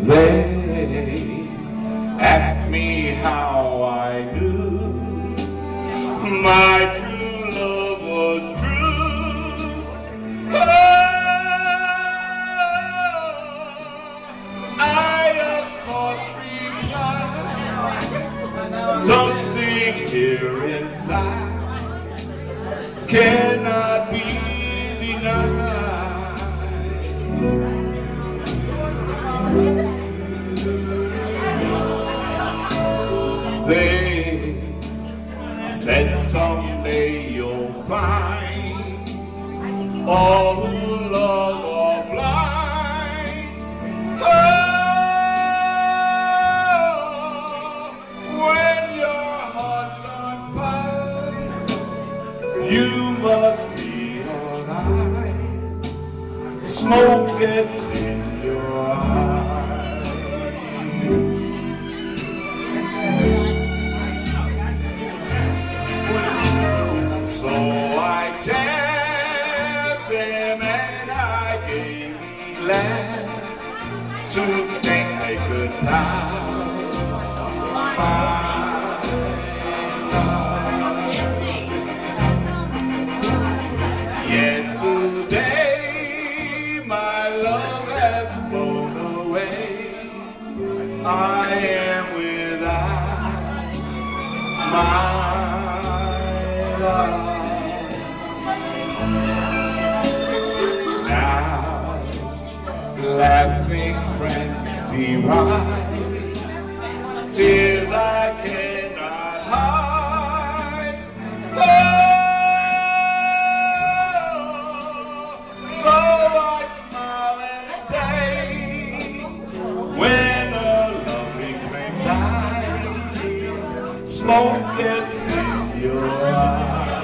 They asked me how I knew my true love was true. Oh, I of course replied, something here inside cannot be denied. They said someday you'll find all who love are blind. Oh, when your heart's on fire, you must realize smoke gets in your eyes. To think they could tie my love. Yet today my love has flown away. I am without my love. Laughing friends deride tears I cannot hide. Oh, so I smile and say, when a lovely flame dies, smoke gets in your eyes.